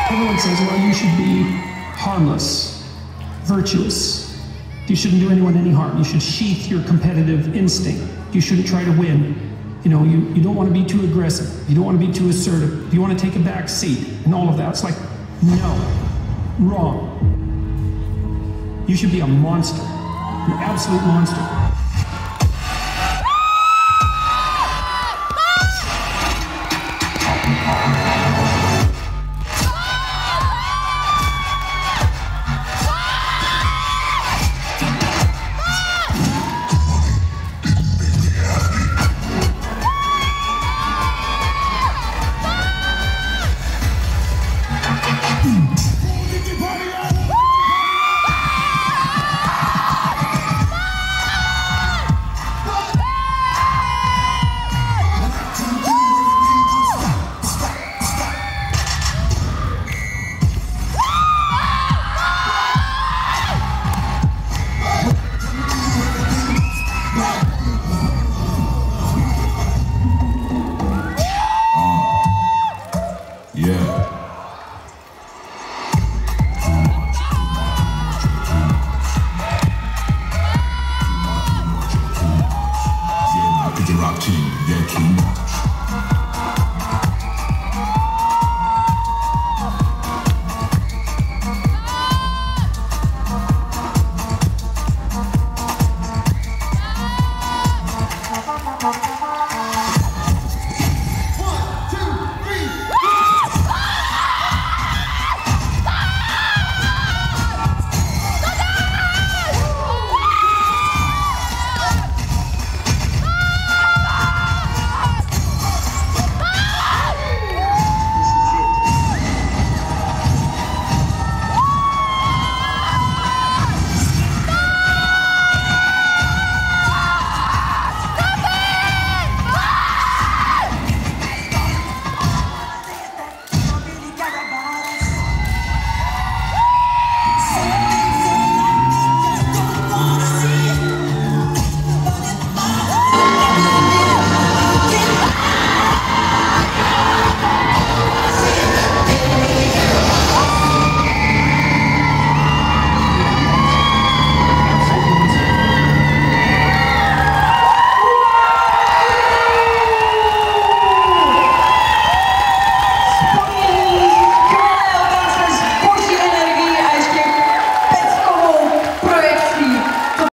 Everyone says, well, you should be harmless, virtuous. You shouldn't do anyone any harm. You should sheath your competitive instinct. You shouldn't try to win. You know, you don't want to be too aggressive. You don't want to be too assertive. You want to take a back seat and all of that. It's like, no, wrong. You should be a monster, an absolute monster.